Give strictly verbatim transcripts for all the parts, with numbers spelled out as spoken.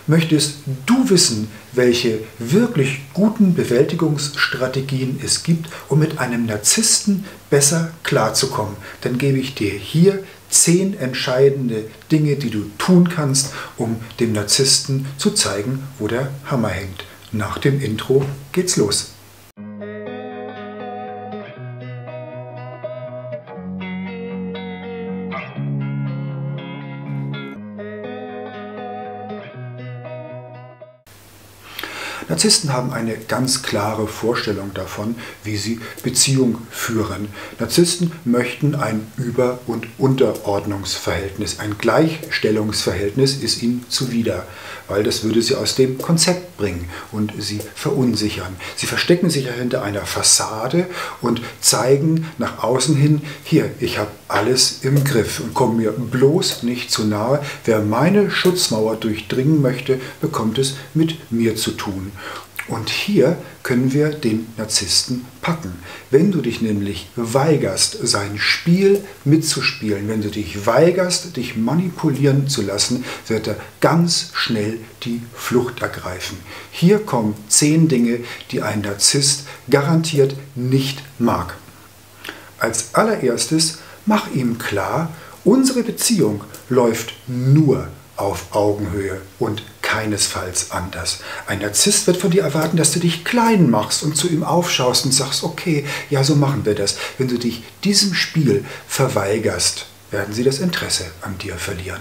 Möchtest du wissen, welche wirklich guten Bewältigungsstrategien es gibt, um mit einem Narzissten besser klarzukommen, dann gebe ich dir hier zehn entscheidende Dinge, die du tun kannst, um dem Narzissten zu zeigen, wo der Hammer hängt. Nach dem Intro geht's los. Narzissten haben eine ganz klare Vorstellung davon, wie sie Beziehung führen. Narzissten möchten ein Über- und Unterordnungsverhältnis. Ein Gleichstellungsverhältnis ist ihnen zuwider, weil das würde sie aus dem Konzept bringen und sie verunsichern. Sie verstecken sich hinter einer Fassade und zeigen nach außen hin, hier, ich habe alles im Griff und komme mir bloß nicht zu nahe. Wer meine Schutzmauer durchdringen möchte, bekommt es mit mir zu tun. Und hier können wir den Narzissten packen. Wenn du dich nämlich weigerst, sein Spiel mitzuspielen, wenn du dich weigerst, dich manipulieren zu lassen, wird er ganz schnell die Flucht ergreifen. Hier kommen zehn Dinge, die ein Narzisst garantiert nicht mag. Als allererstes, mach ihm klar, unsere Beziehung läuft nur auf Augenhöhe und keinesfalls anders. Ein Narzisst wird von dir erwarten, dass du dich klein machst und zu ihm aufschaust und sagst, okay, ja, so machen wir das. Wenn du dich diesem Spiel verweigerst, werden sie das Interesse an dir verlieren.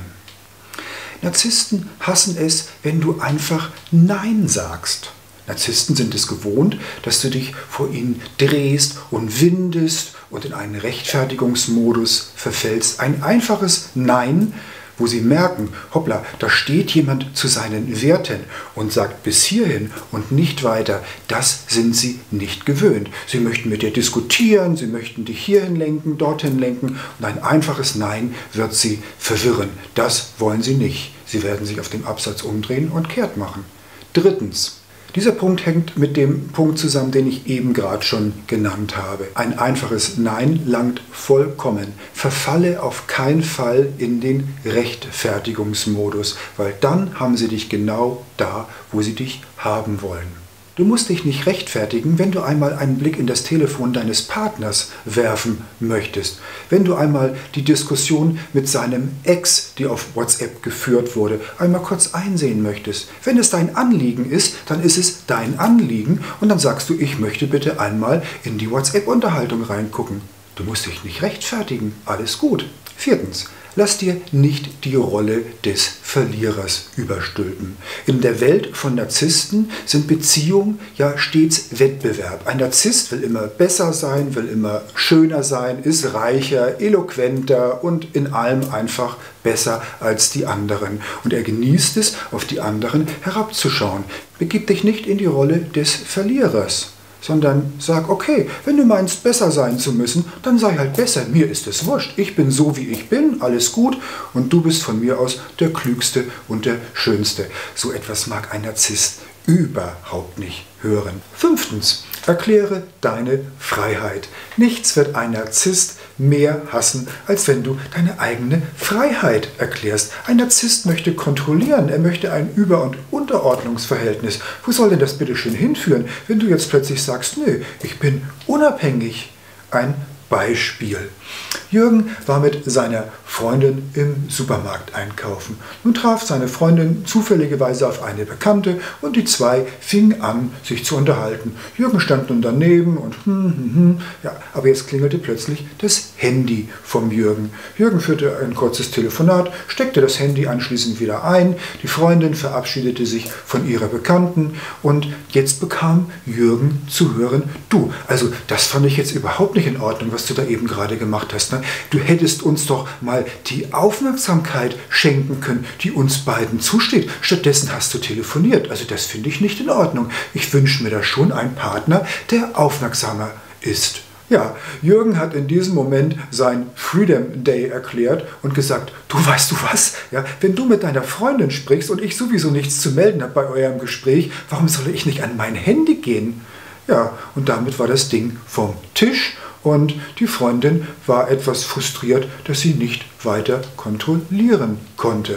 Narzissten hassen es, wenn du einfach Nein sagst. Narzissten sind es gewohnt, dass du dich vor ihnen drehst und windest und in einen Rechtfertigungsmodus verfällst. Ein einfaches Nein, wo sie merken, hoppla, da steht jemand zu seinen Werten und sagt bis hierhin und nicht weiter, das sind sie nicht gewöhnt. Sie möchten mit dir diskutieren, sie möchten dich hierhin lenken, dorthin lenken und ein einfaches Nein wird sie verwirren. Das wollen sie nicht. Sie werden sich auf dem Absatz umdrehen und kehrt machen. Drittens. Dieser Punkt hängt mit dem Punkt zusammen, den ich eben gerade schon genannt habe. Ein einfaches Nein langt vollkommen. Verfalle auf keinen Fall in den Rechtfertigungsmodus, weil dann haben sie dich genau da, wo sie dich haben wollen. Du musst dich nicht rechtfertigen, wenn du einmal einen Blick in das Telefon deines Partners werfen möchtest. Wenn du einmal die Diskussion mit seinem Ex, die auf WhatsApp geführt wurde, einmal kurz einsehen möchtest. Wenn es dein Anliegen ist, dann ist es dein Anliegen und dann sagst du, ich möchte bitte einmal in die WhatsApp-Unterhaltung reingucken. Du musst dich nicht rechtfertigen, alles gut. Viertens. Lass dir nicht die Rolle des Verlierers überstülpen. In der Welt von Narzissten sind Beziehungen ja stets Wettbewerb. Ein Narzisst will immer besser sein, will immer schöner sein, ist reicher, eloquenter und in allem einfach besser als die anderen. Und er genießt es, auf die anderen herabzuschauen. Begib dich nicht in die Rolle des Verlierers, sondern sag, okay, wenn du meinst, besser sein zu müssen, dann sei halt besser. Mir ist es wurscht. Ich bin so, wie ich bin, alles gut und du bist von mir aus der Klügste und der Schönste. So etwas mag ein Narzisst überhaupt nicht hören. Fünftens, erkläre deine Freiheit. Nichts wird ein Narzisst mehr hassen, als wenn du deine eigene Freiheit erklärst. Ein Narzisst möchte kontrollieren, er möchte ein Über- und Unterordnungsverhältnis. Wo soll denn das bitte schön hinführen, wenn du jetzt plötzlich sagst, nö, ich bin unabhängig? Ein Beispiel. Jürgen war mit seiner Freundin im Supermarkt einkaufen. Nun traf seine Freundin zufälligerweise auf eine Bekannte und die zwei fingen an, sich zu unterhalten. Jürgen stand nun daneben und hm, hm, hm. Ja, aber jetzt klingelte plötzlich das Handy vom Jürgen. Jürgen führte ein kurzes Telefonat, steckte das Handy anschließend wieder ein. Die Freundin verabschiedete sich von ihrer Bekannten und jetzt bekam Jürgen zu hören, du, also das fand ich jetzt überhaupt nicht in Ordnung, was du da eben gerade gemacht hast. Ne? Du hättest uns doch mal die Aufmerksamkeit schenken können, die uns beiden zusteht. Stattdessen hast du telefoniert. Also das finde ich nicht in Ordnung. Ich wünsche mir da schon einen Partner, der aufmerksamer ist. Ja, Jürgen hat in diesem Moment sein Freedom Day erklärt und gesagt, du weißt du was, ja, wenn du mit deiner Freundin sprichst und ich sowieso nichts zu melden habe bei eurem Gespräch, warum soll ich nicht an mein Handy gehen? Ja, und damit war das Ding vom Tisch und die Freundin war etwas frustriert, dass sie nicht weiter kontrollieren konnte.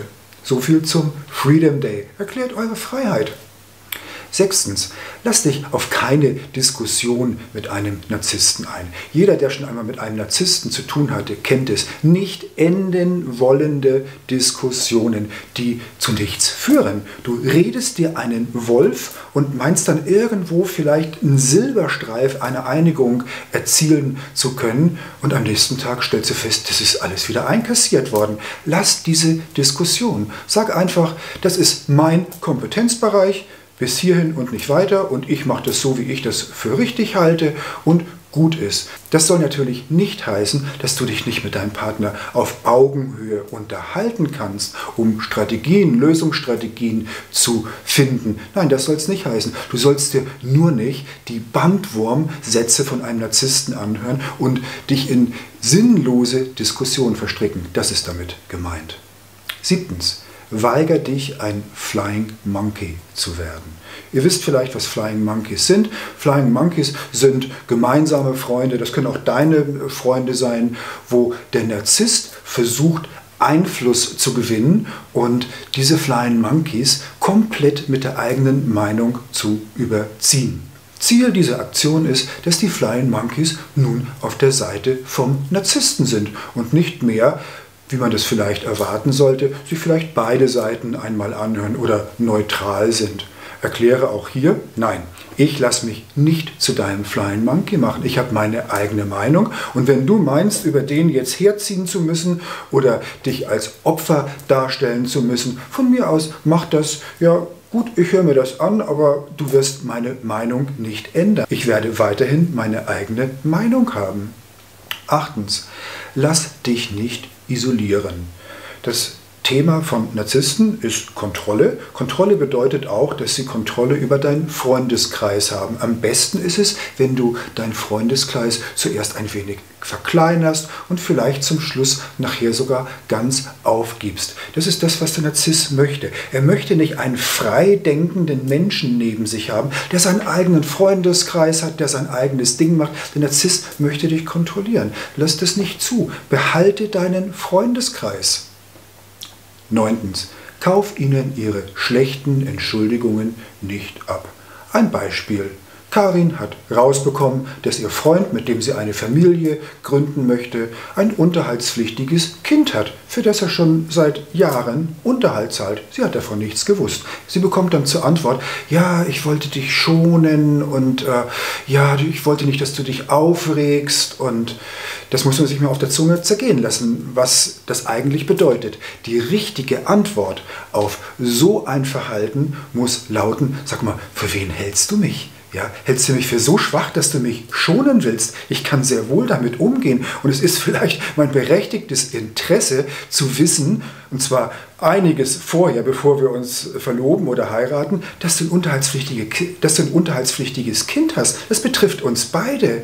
So viel zum Freedom Day. Erklärt eure Freiheit. Sechstens, lass dich auf keine Diskussion mit einem Narzissten ein. Jeder, der schon einmal mit einem Narzissten zu tun hatte, kennt es. Nicht enden wollende Diskussionen, die zu nichts führen. Du redest dir einen Wolf und meinst dann irgendwo vielleicht einen Silberstreif, eine Einigung erzielen zu können, und am nächsten Tag stellst du fest, das ist alles wieder einkassiert worden. Lass diese Diskussion. Sag einfach, das ist mein Kompetenzbereich, bis hierhin und nicht weiter, und ich mache das so, wie ich das für richtig halte und gut ist. Das soll natürlich nicht heißen, dass du dich nicht mit deinem Partner auf Augenhöhe unterhalten kannst, um Strategien, Lösungsstrategien zu finden. Nein, das soll es nicht heißen. Du sollst dir nur nicht die Bandwurmsätze von einem Narzissten anhören und dich in sinnlose Diskussionen verstricken. Das ist damit gemeint. Siebtens. Weiger dich, ein Flying Monkey zu werden. Ihr wisst vielleicht, was Flying Monkeys sind. Flying Monkeys sind gemeinsame Freunde, das können auch deine Freunde sein, wo der Narzisst versucht, Einfluss zu gewinnen und diese Flying Monkeys komplett mit der eigenen Meinung zu überziehen. Ziel dieser Aktion ist, dass die Flying Monkeys nun auf der Seite vom Narzissten sind und nicht mehr, wie man das vielleicht erwarten sollte, sich vielleicht beide Seiten einmal anhören oder neutral sind. Erkläre auch hier, nein, ich lasse mich nicht zu deinem Flying Monkey machen. Ich habe meine eigene Meinung, und wenn du meinst, über den jetzt herziehen zu müssen oder dich als Opfer darstellen zu müssen, von mir aus mach das, ja gut, ich höre mir das an, aber du wirst meine Meinung nicht ändern. Ich werde weiterhin meine eigene Meinung haben. Achtens, lass dich nicht isolieren. Das Thema von Narzissten ist Kontrolle. Kontrolle bedeutet auch, dass sie Kontrolle über deinen Freundeskreis haben. Am besten ist es, wenn du deinen Freundeskreis zuerst ein wenig verkleinerst und vielleicht zum Schluss nachher sogar ganz aufgibst. Das ist das, was der Narzisst möchte. Er möchte nicht einen frei denkenden Menschen neben sich haben, der seinen eigenen Freundeskreis hat, der sein eigenes Ding macht. Der Narzisst möchte dich kontrollieren. Lass das nicht zu. Behalte deinen Freundeskreis. Neuntens, kauf ihnen ihre schlechten Entschuldigungen nicht ab. Ein Beispiel. Karin hat rausbekommen, dass ihr Freund, mit dem sie eine Familie gründen möchte, ein unterhaltspflichtiges Kind hat, für das er schon seit Jahren Unterhalt zahlt. Sie hat davon nichts gewusst. Sie bekommt dann zur Antwort, ja, ich wollte dich schonen und äh, ja, ich wollte nicht, dass du dich aufregst, und das muss man sich mal auf der Zunge zergehen lassen, was das eigentlich bedeutet. Die richtige Antwort auf so ein Verhalten muss lauten, sag mal, für wen hältst du mich? Ja, hältst du mich für so schwach, dass du mich schonen willst? Ich kann sehr wohl damit umgehen, und es ist vielleicht mein berechtigtes Interesse zu wissen, und zwar einiges vorher, bevor wir uns verloben oder heiraten, dass du ein unterhaltspflichtige, dass du ein unterhaltspflichtiges Kind hast. Das betrifft uns beide.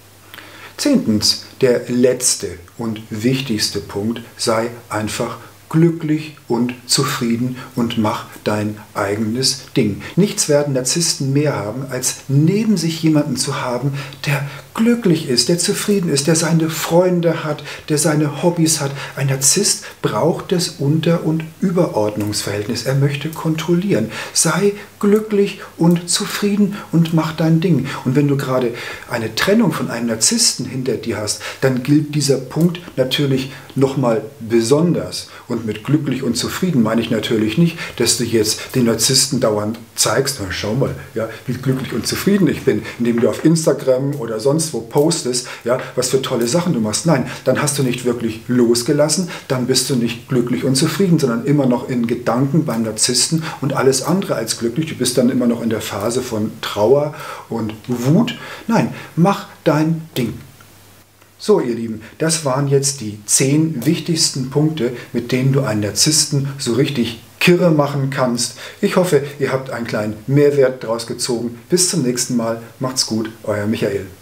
Zehntens, der letzte und wichtigste Punkt: sei einfach glücklich und zufrieden und mach dein eigenes Ding. Nichts werden Narzissten mehr haben, als neben sich jemanden zu haben, der glücklich ist, der zufrieden ist, der seine Freunde hat, der seine Hobbys hat. Ein Narzisst braucht das Unter- und Überordnungsverhältnis. Er möchte kontrollieren. Sei glücklich und zufrieden und mach dein Ding. Und wenn du gerade eine Trennung von einem Narzissten hinter dir hast, dann gilt dieser Punkt natürlich nochmal besonders. Und mit glücklich und zufrieden meine ich natürlich nicht, dass du jetzt den Narzissten dauernd zeigst, na, schau mal, ja, wie glücklich und zufrieden ich bin, indem du auf Instagram oder sonst wo postest, ja, was für tolle Sachen du machst. Nein, dann hast du nicht wirklich losgelassen, dann bist du nicht glücklich und zufrieden, sondern immer noch in Gedanken beim Narzissten und alles andere als glücklich. Du bist dann immer noch in der Phase von Trauer und Wut. Nein, mach dein Ding. So, ihr Lieben, das waren jetzt die zehn wichtigsten Punkte, mit denen du einen Narzissten so richtig kirre machen kannst. Ich hoffe, ihr habt einen kleinen Mehrwert daraus gezogen. Bis zum nächsten Mal. Macht's gut, euer Michael.